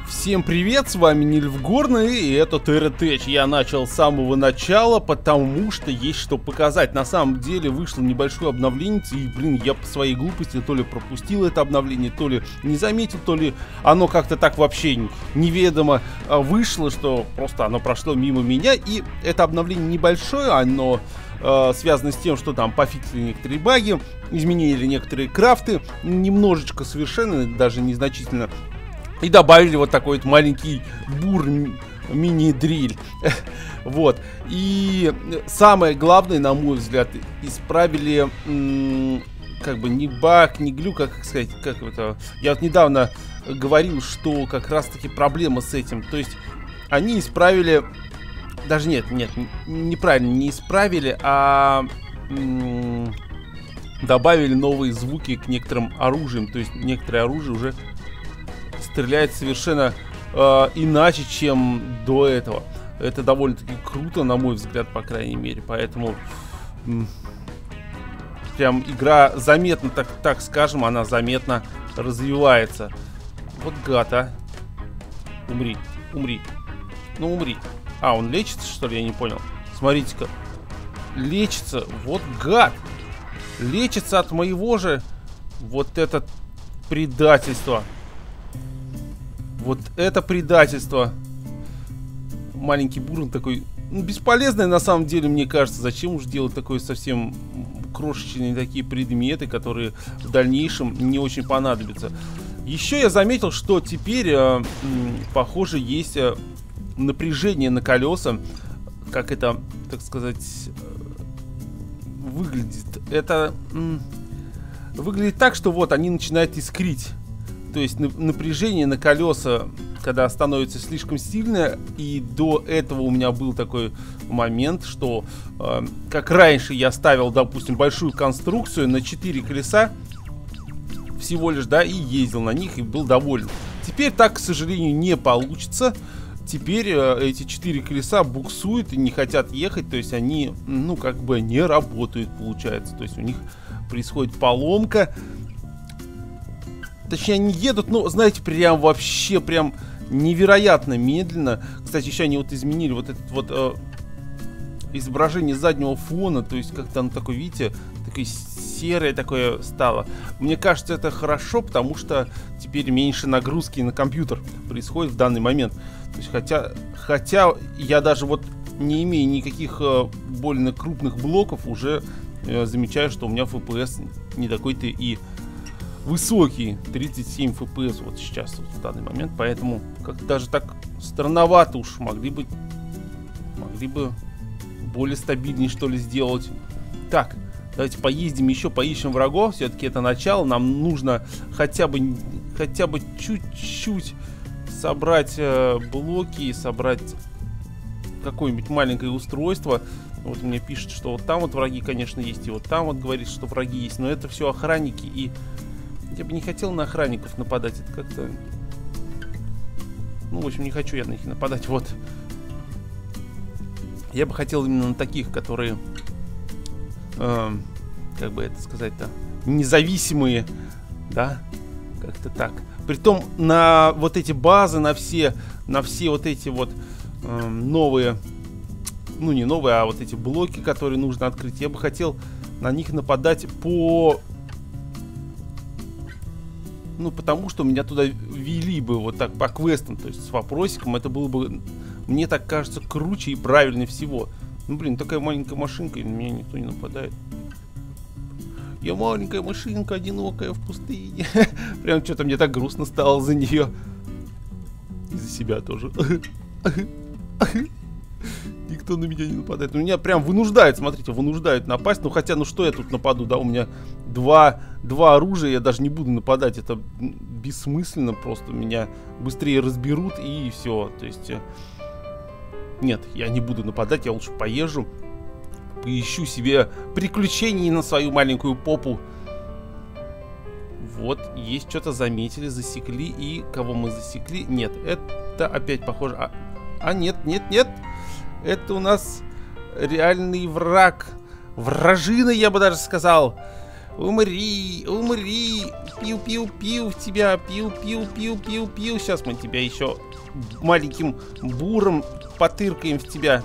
Всем привет, с вами Нильфгорный, и это TerraTech. Я начал с самого начала, потому что есть что показать. На самом деле вышло небольшое обновление, и, блин, я по своей глупости то ли пропустил это обновление, то ли не заметил, то ли оно как-то так вообще неведомо вышло, что просто оно прошло мимо меня. И это обновление небольшое, оно связано с тем, что там пофиксили некоторые баги, изменили некоторые крафты, немножечко совершенно, даже незначительно. И добавили вот такой вот маленький бур мини-дриль. Вот. И самое главное, на мой взгляд, исправили как бы не баг, не глюк, как сказать, как это. Я вот недавно говорил, что как раз таки проблема с этим. То есть они исправили. Даже нет, неправильно, не исправили, а добавили новые звуки к некоторым оружиям. То есть некоторые оружия уже стреляет совершенно иначе, чем до этого. Это довольно-таки круто, на мой взгляд, по крайней мере. Поэтому прям игра заметно, так скажем, она заметно развивается. Вот гад, а. Умри, умри. Ну, умри. А, он лечится, что ли? Я не понял. Смотрите-ка. Лечится. Вот гад. Лечится от моего же. Вот это предательство. Вот это предательство. Маленький бурон такой, бесполезный на самом деле, мне кажется. Зачем уж делать такое совсем крошечные такие предметы, которые в дальнейшем не очень понадобятся. Еще я заметил, что теперь, похоже, есть напряжение на колеса. Как это, так сказать, выглядит? Это выглядит так, что вот они начинают искрить. То есть напряжение на колеса, когда становится слишком сильное. И до этого у меня был такой момент, что как раньше я ставил, допустим, большую конструкцию на 4 колеса всего лишь, да, и ездил на них и был доволен. Теперь так, к сожалению, не получится. Теперь эти 4 колеса буксуют и не хотят ехать. То есть они, ну, как бы не работают, получается. То есть у них происходит поломка. Точнее, они едут, ну, знаете, прям вообще, прям невероятно медленно. Кстати, еще они вот изменили вот это вот изображение заднего фона. То есть как-то оно такое, видите, такое серое такое стало. Мне кажется, это хорошо, потому что теперь меньше нагрузки на компьютер происходит в данный момент. То есть, хотя я даже вот не имея никаких больно крупных блоков, уже замечаю, что у меня FPS не такой-то и высокий, 37 FPS вот сейчас, вот в данный момент, поэтому как-то даже так странновато уж могли бы более стабильнее, что ли, сделать. Так, давайте поездим еще, поищем врагов, все-таки это начало, нам нужно хотя бы чуть-чуть собрать блоки, собрать какое-нибудь маленькое устройство. Вот мне пишут, что вот там вот враги, конечно, есть, и вот там вот говорит, что враги есть, но это все охранники, и я бы не хотел на охранников нападать, это как-то... Ну, в общем, не хочу я на них нападать, вот. Я бы хотел именно на таких, которые, как бы это сказать-то, независимые, да, как-то так. Притом на вот эти базы, на все вот эти вот новые, ну не новые, а вот эти блоки, которые нужно открыть, я бы хотел на них нападать по... Ну, потому что меня туда вели бы вот так по квестам, то есть с вопросиком. Это было бы, мне так кажется, круче и правильнее всего. Ну, блин, такая маленькая машинка, и на меня никто не нападает. Я маленькая машинка, одинокая в пустыне. Прям что-то мне так грустно стало за нее. И за себя тоже. Никто на меня не нападает. Меня прям вынуждает, смотрите, вынуждает напасть. Ну хотя, ну что я тут нападу, да? У меня два оружия, я даже не буду нападать. Это бессмысленно, просто меня быстрее разберут и все. То есть, нет, я не буду нападать, я лучше поезжу. Поищу себе приключений на свою маленькую попу. Вот, есть что-то заметили, засекли. И кого мы засекли? Нет, это опять похоже... нет. Это у нас реальный враг. Вражина, я бы даже сказал. Умри, умри. Пиу-пиу-пиу в тебя. Пиу-пиу-пиу-пиу-пиу. Сейчас мы тебя еще маленьким буром потыркаем в тебя.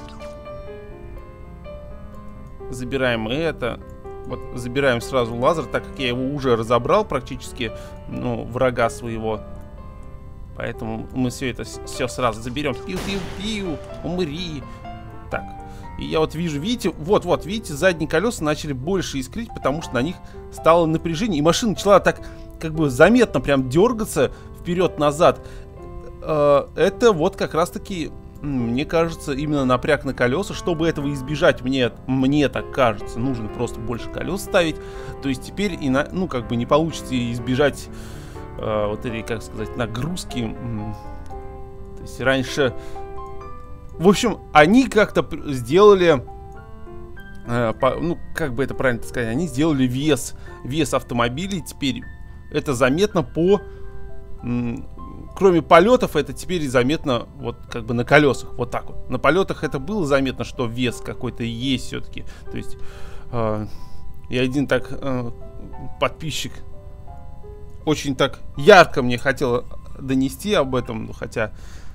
Забираем это. Вот, забираем сразу лазер, так как я его уже разобрал практически, ну, врага своего. Поэтому мы все это сразу заберем. Пиу-пиу-пиу, умри. Так, и я вот вижу, видите, вот, видите, задние колеса начали больше искрить, потому что на них стало напряжение. И машина начала так, как бы, заметно прям дергаться вперед-назад. Это вот как раз-таки... Мне кажется, именно напряг на колеса. Чтобы этого избежать, мне так кажется, нужно просто больше колес ставить. То есть теперь, ну, как бы не получится избежать вот этой, как сказать, нагрузки. То есть раньше... В общем, они как-то сделали... ну, как бы это правильно сказать, они сделали вес автомобилей. Теперь это заметно по... Кроме полетов, это теперь заметно вот как бы на колесах. Вот так вот. На полетах это было заметно, что вес какой-то есть все-таки. То есть и один так подписчик очень так ярко мне хотел донести об этом. Хотя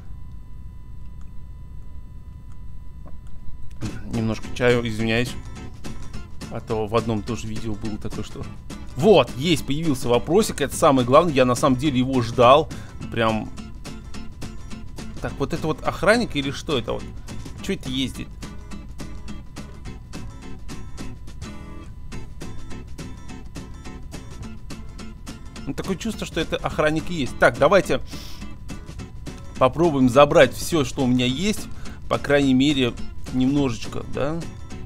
немножко чаю, извиняюсь. А то в одном тоже видео было такое, что... Вот, есть, появился вопросик, это самое главное, я на самом деле его ждал, прям... Так, вот это вот охранник или что это вот? Что это ездит? Ну, такое чувство, что это охранник и есть. Так, давайте попробуем забрать все, что у меня есть, по крайней мере, немножечко, да?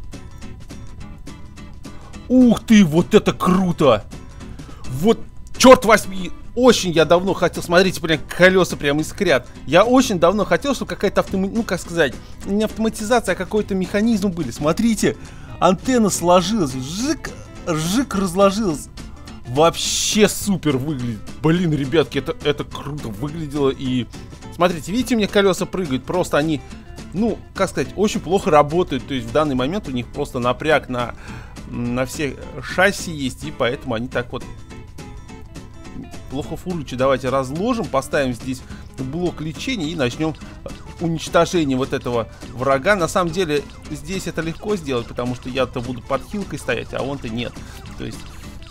Ух ты, вот это круто! Вот, черт возьми, очень я давно хотел, смотрите, прям колеса прям искрят. Я очень давно хотел, чтобы какая-то ну, как сказать, не автоматизация, а какой-то механизм были. Смотрите, антенна сложилась, жик разложилась. Вообще супер выглядит. Блин, ребятки, это круто выглядело. И смотрите, видите, у меня колеса прыгают, просто они, ну, как сказать, очень плохо работают. То есть в данный момент у них просто напряг на все шасси есть, и поэтому они так вот плохо фурычат. Давайте разложим, поставим здесь блок лечения и начнем уничтожение вот этого врага. На самом деле здесь это легко сделать, потому что я-то буду под хилкой стоять, а он-то нет. То есть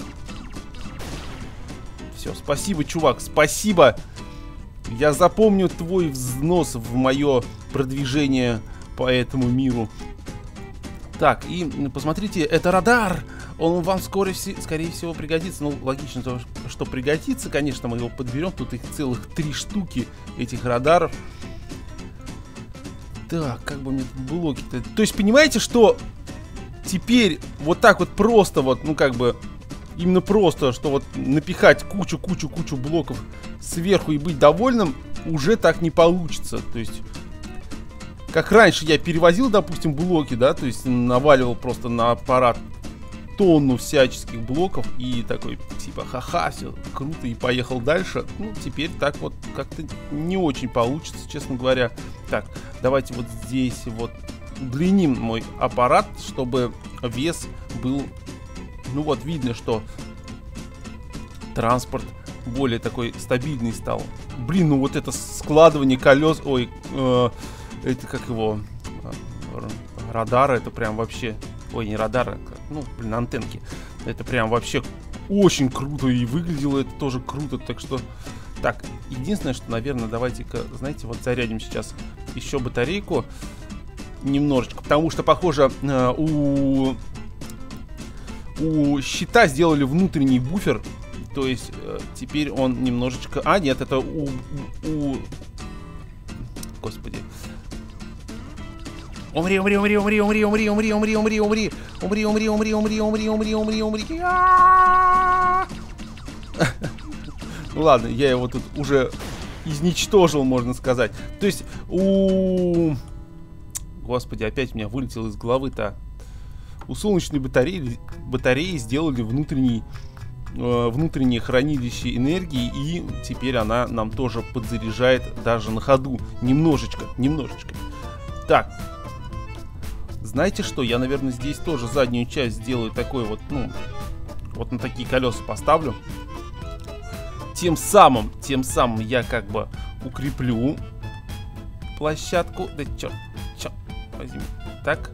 все, спасибо, чувак, спасибо. Я запомню твой взнос в мое продвижение по этому миру. Так, и посмотрите, это радар. Он вам скорее всего пригодится. Ну, логично, что пригодится. Конечно, мы его подберем. Тут их целых 3 штуки, этих радаров. Так, как бы мне тут блоки-то... То есть, понимаете, что теперь вот так вот просто вот, ну, как бы... Именно просто, что вот напихать кучу блоков сверху и быть довольным, уже так не получится. То есть... Как раньше я перевозил, допустим, блоки, да, то есть наваливал просто на аппарат тонну всяческих блоков и такой, типа, ха-ха, все круто, и поехал дальше. Ну, теперь так вот как-то не очень получится, честно говоря. Так, давайте вот здесь вот удлиним мой аппарат, чтобы вес был, ну вот, видно, что транспорт более такой стабильный стал. Блин, ну вот это складывание колес, ой, это как его, радара, это прям вообще, ой, не радара, ну, блин, антенки. Это прям вообще очень круто, и выглядело это тоже круто, так что... Так, единственное, что, наверное, давайте-ка, знаете, вот зарядим сейчас еще батарейку немножечко, потому что, похоже, у щита сделали внутренний буфер, то есть теперь он немножечко... А, нет, это Господи. Умри. Ну ладно, я его тут уже изничтожил, можно сказать. То есть Господи, опять у меня вылетело из головы-то. У солнечной батареи сделали внутреннее хранилище энергии, и теперь она нам тоже подзаряжает даже на ходу. Немножечко. Так. Знаете что? Я, наверное, здесь тоже заднюю часть сделаю такой вот, ну, вот на такие колеса поставлю. Тем самым я как бы укреплю площадку. Да черт, возьми. Так.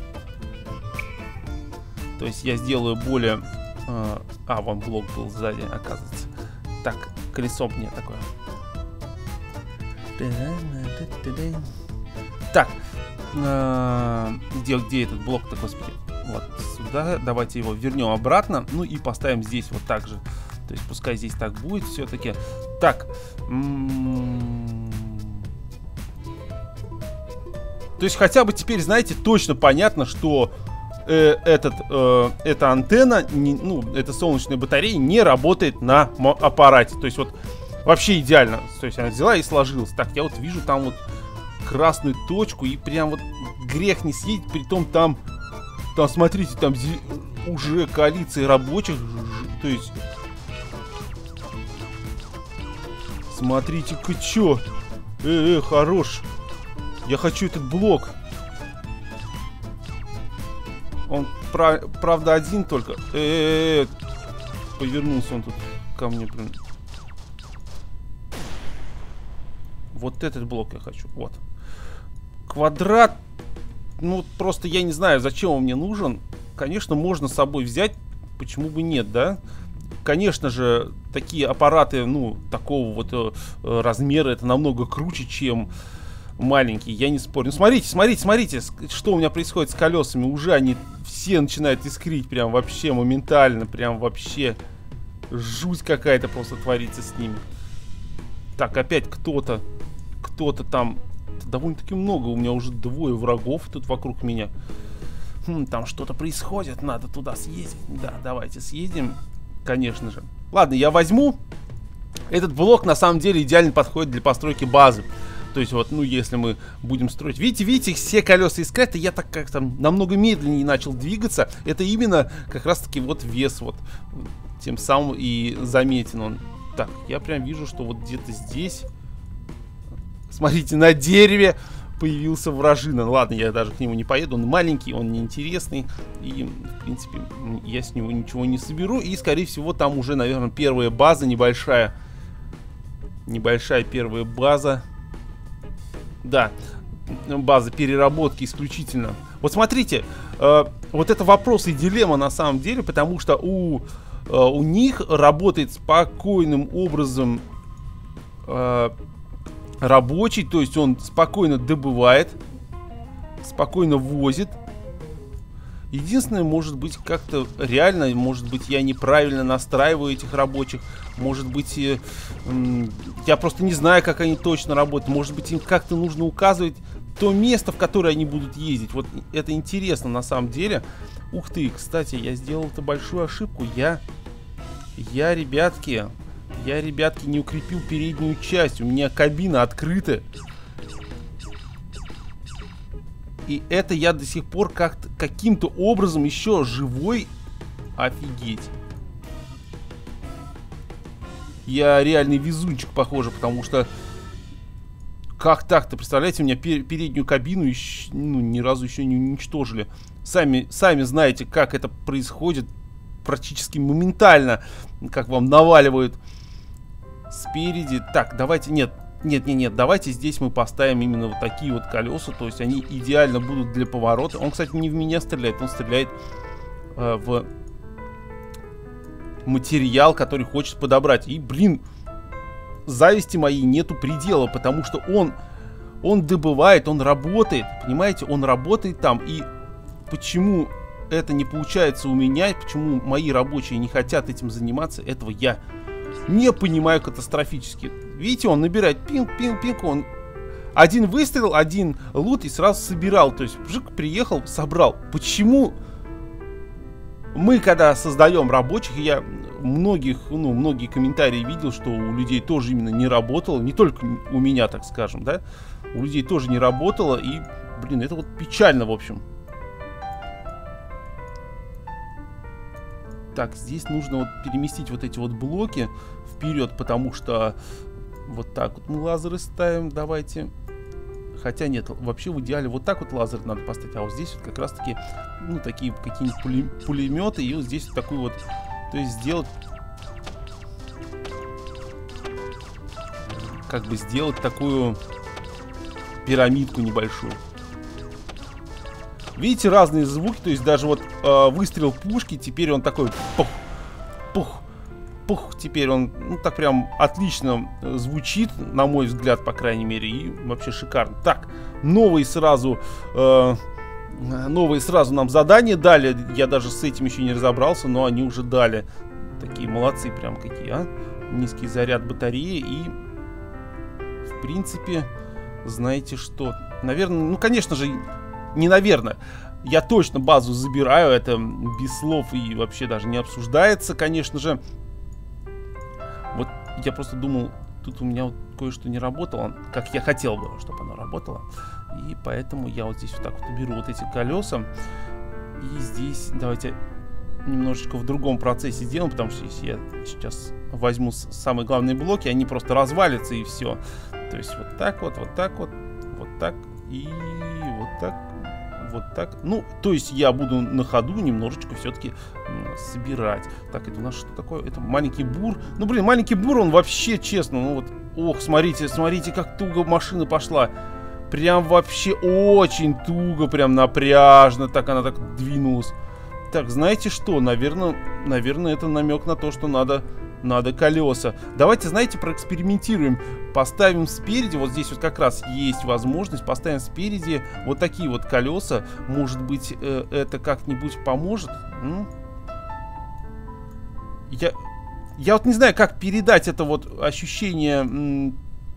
То есть я сделаю более... вон блок был сзади, оказывается. Так, колесо мне такое. Так. Где этот блок-то, господи? Вот сюда. Давайте его вернем обратно. Ну и поставим здесь вот так же. То есть пускай здесь так будет все-таки. Так. То есть хотя бы теперь, знаете, точно понятно, что эта антенна, эта солнечная батарея не работает на аппарате. То есть вот вообще идеально. То есть она взяла и сложилась. Так, я вот вижу там вот красную точку, и прям вот грех не съесть, притом там смотрите, там уже коалиция рабочих, то есть смотрите-ка, чё, хорош, я хочу этот блок. Он, правда, один только. Повернулся он тут ко мне, блин. Вот этот блок я хочу. Вот. Квадрат. Ну, просто я не знаю, зачем он мне нужен. Конечно, можно с собой взять. Почему бы нет, да? Конечно же, такие аппараты, ну, такого вот размера, это намного круче, чем маленькие. Я не спорю. Ну, смотрите, что у меня происходит с колесами. Уже они все начинают искрить прям вообще моментально. Прям вообще жуть какая-то просто творится с ними. Так, опять кто-то там. Довольно-таки много. У меня уже двое врагов тут вокруг меня. Там что-то происходит. Надо туда съездить. Да, давайте съездим. Конечно же. Ладно, я возьму. Этот блок на самом деле идеально подходит для постройки базы. То есть вот, ну, если мы будем строить... Видите, все колеса искрят, и я так как-то намного медленнее начал двигаться. Это именно как раз-таки вот вес вот. Тем самым и заметен он. Так, я прям вижу, что вот где-то здесь... Смотрите, на дереве появился вражина. Ладно, я даже к нему не поеду. Он маленький, он неинтересный. И, в принципе, я с него ничего не соберу. И, скорее всего, там уже, наверное, первая база небольшая. Небольшая первая база. Да, база переработки исключительно. Вот смотрите, вот это вопрос и дилемма на самом деле. Потому что у них работает спокойным образом... рабочий, то есть он спокойно добывает, спокойно возит. Единственное, может быть, как-то реально, может быть, я неправильно настраиваю этих рабочих, может быть, я просто не знаю, как они точно работают, может быть, им как-то нужно указывать то место, в которое они будут ездить. Вот это интересно на самом деле. Ух ты, кстати, я сделал-то большую ошибку. Я, ребятки, не укрепил переднюю часть. У меня кабина открыта. И это я до сих пор каким-то образом еще живой. Офигеть. Я реальный везунчик, похоже, потому что... Как так-то? Представляете, у меня переднюю кабину ни разу еще не уничтожили. Сами знаете, как это происходит. Практически моментально. Как вам наваливают спереди. Так, давайте, нет, давайте здесь мы поставим именно вот такие вот колеса, то есть они идеально будут для поворота. Он, кстати, не в меня стреляет, он стреляет в материал, который хочет подобрать. И, блин, зависти моей нету предела, потому что он добывает, он работает, понимаете, он работает там. И почему это не получается у меня, почему мои рабочие не хотят этим заниматься, этого я не понимаю катастрофически. Видите, он набирает пинг, он один выстрел, один лут и сразу собирал. То есть, бжик, приехал, собрал. Почему мы, когда создаем рабочих, я многие комментарии видел, что у людей тоже именно не работало. Не только у меня, так скажем, да. У людей тоже не работало. И, блин, это вот печально, в общем. Так, здесь нужно вот переместить вот эти вот блоки вперед, потому что вот так вот мы лазеры ставим, давайте. Хотя нет, вообще в идеале вот так вот лазер надо поставить, а вот здесь вот как раз таки, ну, такие какие-нибудь пулеметы, и вот здесь вот такую вот То есть сделать... Как бы сделать такую пирамидку небольшую. Видите, разные звуки. То есть даже вот выстрел пушки, теперь он такой пух, пух, пух. Теперь он, ну, так прям отлично звучит, на мой взгляд, по крайней мере. И вообще шикарно. Так, новые сразу нам задания дали. Я даже с этим еще не разобрался, но они уже дали. Такие молодцы прям какие, а. Низкий заряд батареи и... В принципе, знаете что? Наверное, ну, конечно же, не наверное. Я точно базу забираю, это без слов и вообще даже не обсуждается, конечно же. Вот я просто думал, тут у меня вот кое-что не работало, как я хотел бы, чтобы оно работало. И поэтому я вот здесь вот так вот уберу вот эти колеса. И здесь давайте немножечко в другом процессе сделаем, потому что если я сейчас возьму самые главные блоки, они просто развалятся и все. То есть вот так вот, вот так вот, вот так и вот так, вот так. Ну, то есть я буду на ходу немножечко все-таки собирать. Так, это у нас что такое? Это маленький бур. Ну, блин, маленький бур, он вообще, честно, ну вот, ох, смотрите, смотрите, как туго машина пошла. Прям вообще очень туго, прям напряжно, так она так двинулась. Так, знаете что? Наверное, это намек на то, что надо колеса. Давайте, знаете, проэкспериментируем. Поставим спереди, вот здесь вот как раз есть возможность, поставим спереди вот такие вот колеса. Может быть, это как-нибудь поможет? Я вот не знаю, как передать это вот ощущение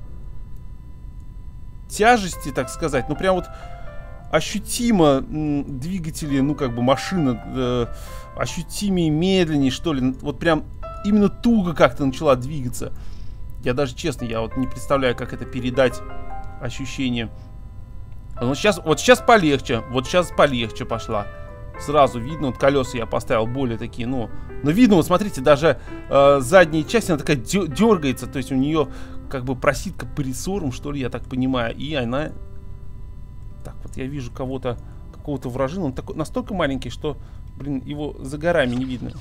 тяжести, так сказать. Ну, прям вот ощутимо двигатели, ну, как бы машина ощутимее, медленнее, что ли. Вот прям именно туго как-то начала двигаться. Я даже, честно, я вот не представляю, как это передать ощущение. Вот сейчас полегче. Вот сейчас полегче пошла. Сразу видно, вот колеса я поставил более такие, ну видно, вот смотрите, даже задняя часть, она такая дергается. То есть у нее как бы проситка по рессорам, что ли, я так понимаю. И она... Так, вот я вижу кого-то, какого-то вражину. Он такой, настолько маленький, что, блин, его за горами не видно.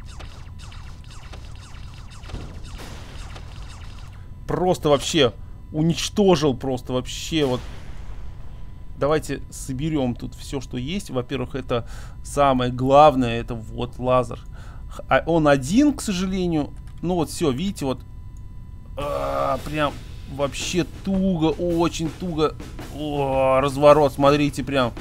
Просто вообще уничтожил, просто вообще вот. Давайте соберем тут все, что есть. Во-первых, это самое главное, это вот лазер. Он один, к сожалению. Ну вот все, видите, вот прям вообще туго, очень туго. О, разворот, смотрите, прям.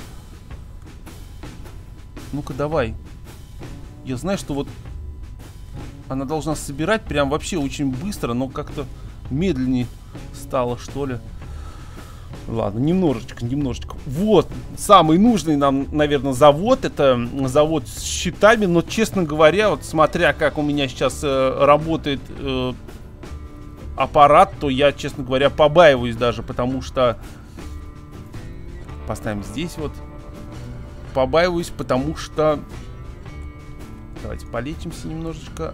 Ну-ка, давай. Я знаю, что вот она должна собирать прям вообще очень быстро, но как-то медленнее стало, что ли. Ладно, немножечко. Вот, самый нужный нам, наверное, завод. Это завод с щитами. Но, честно говоря, вот смотря как у меня сейчас работает аппарат, то я, честно говоря, побаиваюсь даже, потому что... Поставим здесь вот. Побаиваюсь, потому что... Давайте полечимся немножечко.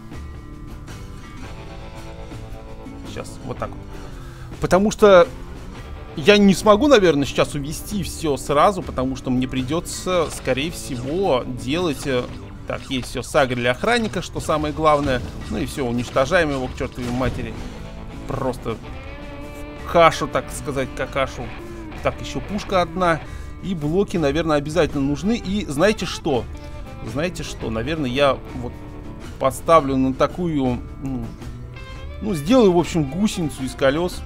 Сейчас, вот так вот. Потому что я не смогу, наверное, сейчас увести все сразу, потому что мне придется, скорее всего, делать... Так, есть все, сагрили охранника, что самое главное. Ну и все, уничтожаем его к чертовой матери. Просто в кашу, так сказать, какашу. Так, еще пушка одна. И блоки, наверное, обязательно нужны. И знаете что? Знаете что? Наверное, я вот поставлю на такую... Ну, сделаю, в общем, гусеницу из колес.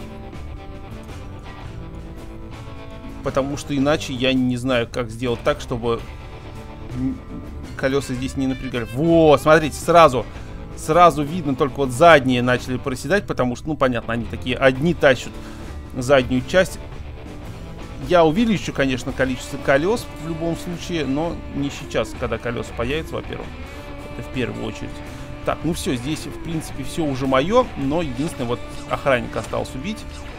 Потому что иначе я не знаю, как сделать так, чтобы колеса здесь не напрягали. Вот, смотрите, сразу видно, только вот задние начали проседать, потому что, ну, понятно, они такие одни тащат заднюю часть. Я увеличу, конечно, количество колес в любом случае, но не сейчас, когда колеса появятся, во-первых. Это в первую очередь. Так, ну все, здесь, в принципе, все уже мое, но единственное, вот охранник осталось убить.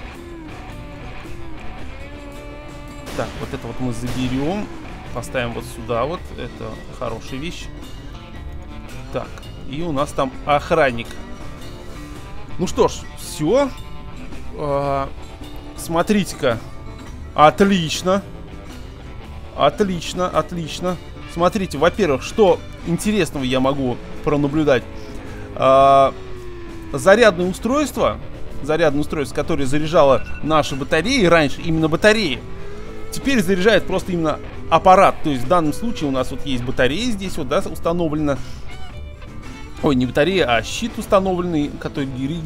Так, вот это вот мы заберем. Поставим вот сюда вот. Это хорошая вещь. Так, и у нас там охранник. Ну что ж, все. Смотрите-ка. Отлично. Отлично. Смотрите, во-первых, что интересного я могу пронаблюдать. Зарядное устройство, которое заряжало наши батареи раньше, именно батареи, теперь заряжает просто именно аппарат. То есть в данном случае у нас вот есть батарея здесь вот, да, установлена. Ой, не батарея, а щит установленный, который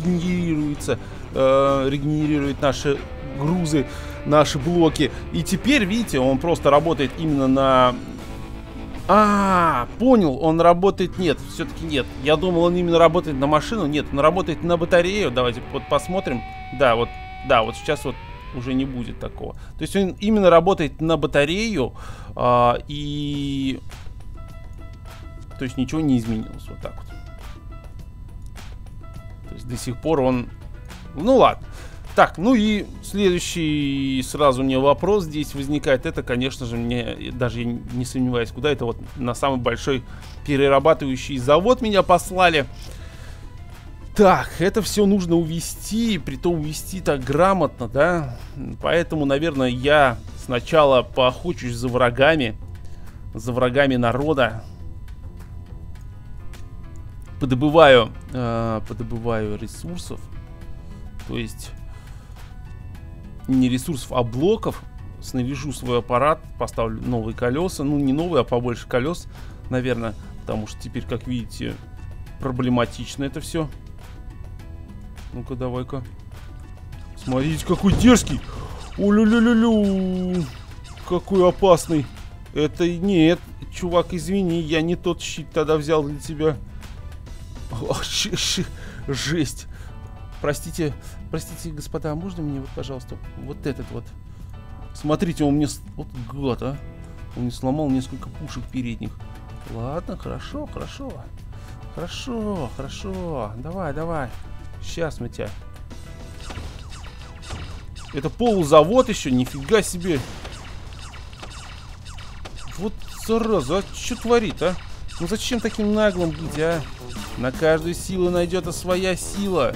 регенерирует наши грузы, наши блоки. И теперь, видите, он просто работает именно на... Понял, он работает... Нет, все-таки нет. Я думал, он именно работает на машину. Нет, он работает на батарею. Давайте вот посмотрим. Да, вот сейчас вот уже не будет такого. То есть он именно работает на батарею. И... То есть ничего не изменилось. Вот так вот. То есть до сих пор он... Ну ладно. Так, ну и следующий сразу мне вопрос здесь возникает. Это, конечно же, мне, даже я не сомневаюсь, куда это вот на самый большой перерабатывающий завод меня послали. Так, это все нужно увести, притом увести так грамотно, да. Поэтому, наверное, я сначала поохочусь за врагами народа. Подобываю ресурсов. То есть... не ресурсов, а блоков. Снаряжу свой аппарат, поставлю новые колеса. Ну, не новые, а побольше колес, наверное. Потому что теперь, как видите, проблематично это все. Ну-ка, давай-ка. Смотрите, какой дерзкий. Улю-лю-лю-лю. Какой опасный. Это нет, чувак, извини, я не тот щит тогда взял для тебя. Жесть. Простите, господа, можно мне вот, пожалуйста, вот этот вот. Смотрите, он мне... Вот гад, а. Он мне сломал несколько пушек передних. Ладно, хорошо. Давай. Сейчас мы тебя... Это полузавод еще, нифига себе. Вот зараза, а что творит, а? Ну зачем таким наглым быть, а? На каждую силу найдется своя сила.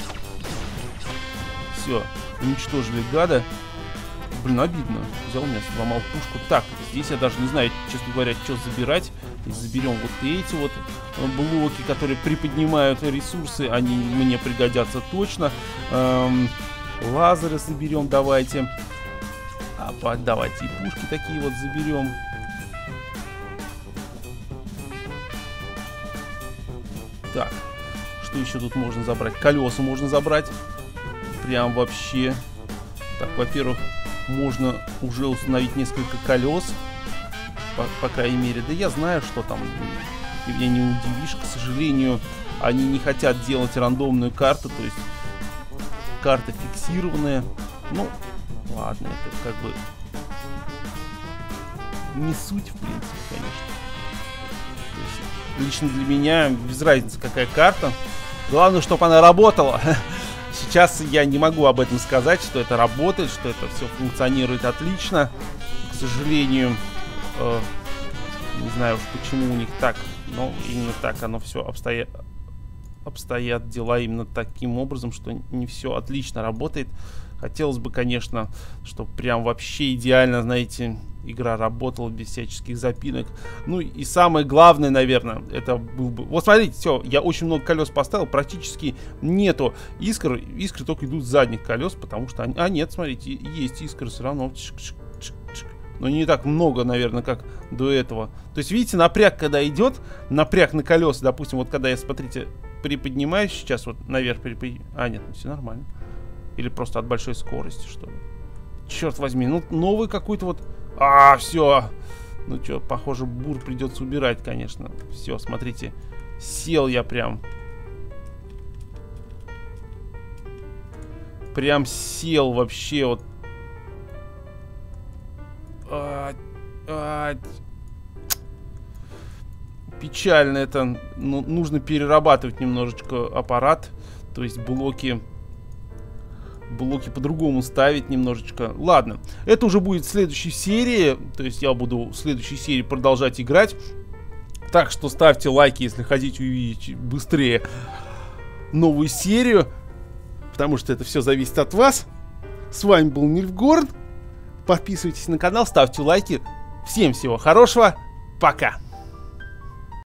Все, уничтожили гада. Блин, обидно. Взял меня, сломал пушку. Так, здесь я даже не знаю, честно говоря, что забирать. Если заберем вот эти вот блоки, которые приподнимают ресурсы, они мне пригодятся точно. Лазеры заберем, давайте. Давайте и пушки такие вот заберем. Так, что еще тут можно забрать? Колеса можно забрать. Прям вообще. Так, во-первых, можно уже установить несколько колес. По крайней мере. Да я знаю, что там. Ты меня не удивишь. К сожалению, они не хотят делать рандомную карту. То есть карта фиксированная. Ну, ладно, это как бы не суть, в принципе, конечно. То есть, лично для меня без разницы, какая карта. Главное, чтобы она работала. Сейчас я не могу об этом сказать, что это работает, что это все функционирует отлично. К сожалению, не знаю уж почему у них так, но именно так оно все обстоят дела именно таким образом, что не все отлично работает. Хотелось бы, конечно, чтобы прям вообще идеально, знаете, игра работала без всяческих запинок. Ну и самое главное, наверное, это был бы... Вот смотрите, все, я очень много колес поставил, практически нету искр. Искры только идут с задних колес, потому что они... нет, смотрите, есть искры все равно. Но не так много, наверное, как до этого. То есть, видите, напряг, когда идет, напряг на колеса, допустим, вот когда я, смотрите, приподнимаюсь сейчас вот наверх, нет, все нормально. Или просто от большой скорости, что ли. Черт возьми, ну новый какой-то вот... все. Ну что, похоже, бур придется убирать, конечно. Все, смотрите. Сел я прям. Прям сел вообще вот. Печально это. Ну, нужно перерабатывать немножечко аппарат. То есть блоки по-другому ставить немножечко. Ладно, это уже будет в следующей серии. То есть я буду в следующей серии продолжать играть. Так что ставьте лайки, если хотите увидеть быстрее новую серию. Потому что это все зависит от вас. С вами был Нильфгорн. Подписывайтесь на канал, ставьте лайки. Всем всего хорошего. Пока.